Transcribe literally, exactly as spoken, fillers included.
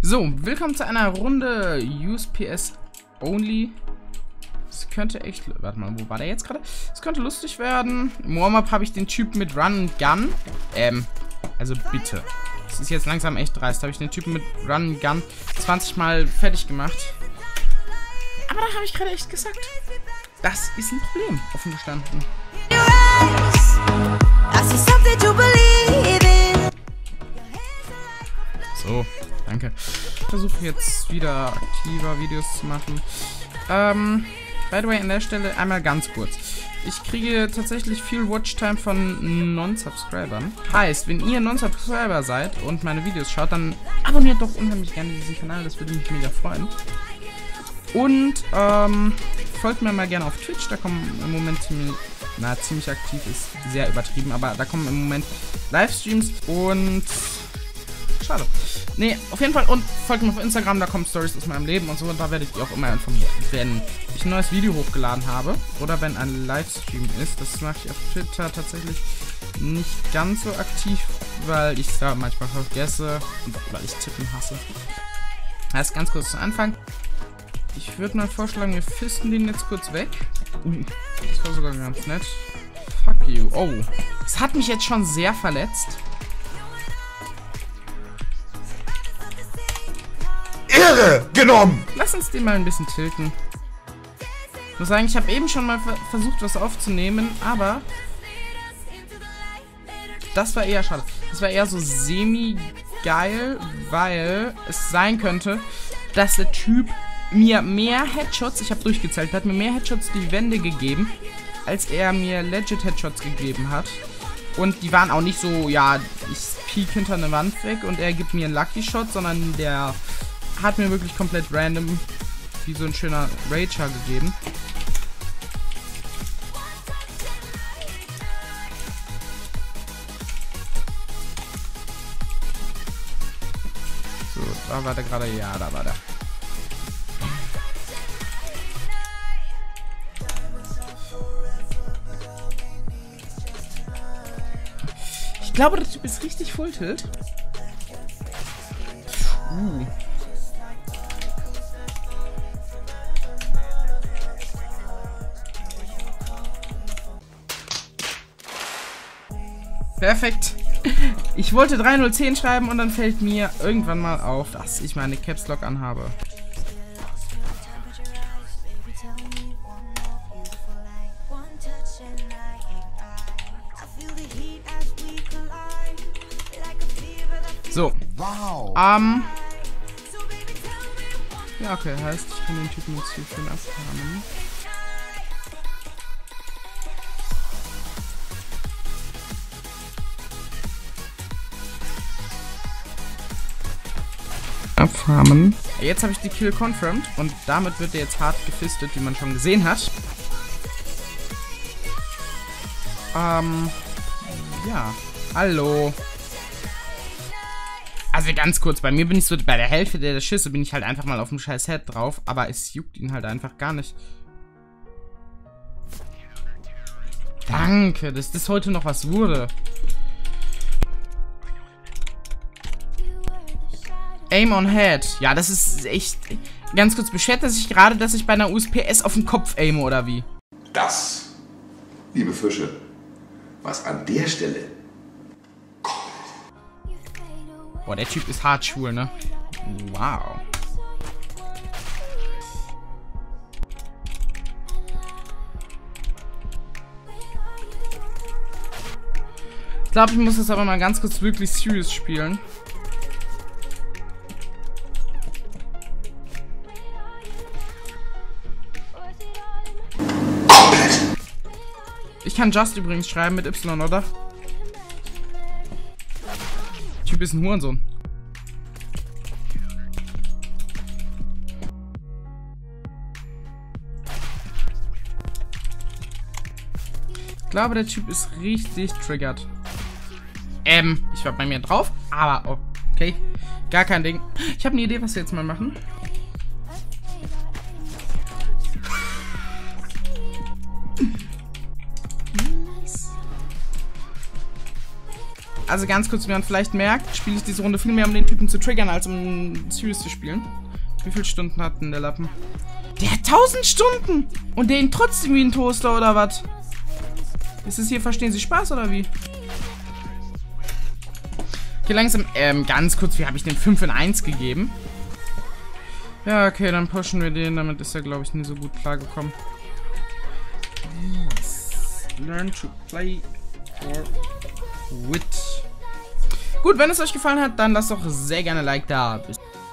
So, willkommen zu einer Runde U S P S Only. Das könnte echt... Warte mal, wo war der jetzt gerade? Das könnte lustig werden. Im Warm-Up habe ich den Typ mit Run and Gun. Ähm, also bitte. Das ist jetzt langsam echt dreist. Da habe ich den Typen mit Run and Gun zwanzig Mal fertig gemacht. Aber da habe ich gerade echt gesagt. Das ist ein Problem, offen gestanden. So, danke. Ich versuche jetzt wieder aktiver Videos zu machen. Ähm, by the way, an der Stelle einmal ganz kurz. Ich kriege tatsächlich viel Watchtime von Non-Subscribern. Heißt, wenn ihr Non-Subscriber seid und meine Videos schaut, dann abonniert doch unheimlich gerne diesen Kanal. Das würde mich mega freuen. Und, ähm, folgt mir mal gerne auf Twitch. Da kommen im Moment ziemlich, na, ziemlich aktiv ist sehr übertrieben, aber da kommen im Moment Livestreams und... Schade. Nee, auf jeden Fall. Und folgt mir auf Instagram, da kommen Stories aus meinem Leben und so. Und da werdet ihr auch immer informiert, wenn ich ein neues Video hochgeladen habe. Oder wenn ein Livestream ist. Das mache ich auf Twitter tatsächlich nicht ganz so aktiv, weil ich es da manchmal vergesse. Und weil ich Tippen hasse. Das ist ganz kurz zu Anfang. Ich würde mal vorschlagen, wir fisten den jetzt kurz weg. Uh, das war sogar ganz nett. Fuck you. Oh. Das hat mich jetzt schon sehr verletzt. Ehre genommen! Lass uns den mal ein bisschen tilten. Ich muss sagen, ich habe eben schon mal ver versucht, was aufzunehmen, aber das war eher schade. Das war eher so semi-geil, weil es sein könnte, dass der Typ mir mehr Headshots, ich habe durchgezählt, hat mir mehr Headshots die Wände gegeben, als er mir legit Headshots gegeben hat. Und die waren auch nicht so, ja, ich peek hinter eine Wand weg und er gibt mir einen Lucky Shot, sondern der hat mir wirklich komplett random wie so ein schöner Rager gegeben. So, da war der gerade, ja, da war der. Ich glaube, der Typ ist richtig Full Tilt. Uh. Perfekt. Ich wollte drei null zehn schreiben und dann fällt mir irgendwann mal auf, dass ich meine Caps Lock anhabe. So. Wow. Ähm. Ja, okay, heißt, ich kann den Typen jetzt hier schön abfarmen. Abfarmen. Jetzt habe ich die Kill confirmed und damit wird er jetzt hart gefistet, wie man schon gesehen hat. Ähm. Ja. Hallo. Also ganz kurz, bei mir bin ich so, bei der Hälfte der Schüsse bin ich halt einfach mal auf dem scheiß Head drauf, aber es juckt ihn halt einfach gar nicht. Danke, dass das heute noch was wurde. Aim on Head. Ja, das ist echt... Ganz kurz, beschwert er sich gerade, dass ich bei einer U S P S auf den Kopf aime, oder wie? Das, liebe Fische, was an der Stelle... Boah, der Typ ist hart schwul, ne? Wow. Ich glaube, ich muss das aber mal ganz kurz wirklich serious spielen. Ich kann Just übrigens schreiben mit Y, oder? Der Typ ist ein Hurensohn. Ich glaube, der Typ ist richtig triggert. Ähm, ich war bei mir drauf, aber okay. Gar kein Ding. Ich habe eine Idee, was wir jetzt mal machen. Also ganz kurz, wie man vielleicht merkt, spiele ich diese Runde viel mehr, um den Typen zu triggern, als um Serious zu spielen. Wie viele Stunden hat denn der Lappen? Der hat tausend Stunden! Und den trotzdem wie ein Toaster, oder was? Ist es hier, verstehen Sie Spaß, oder wie? Okay, langsam, ähm, ganz kurz, wie habe ich den fünf in eins gegeben? Ja, okay, dann pushen wir den. Damit ist er, glaube ich, nie so gut klargekommen. Learn to play or quit. Gut, wenn es euch gefallen hat, dann lasst doch sehr gerne ein Like da. Bis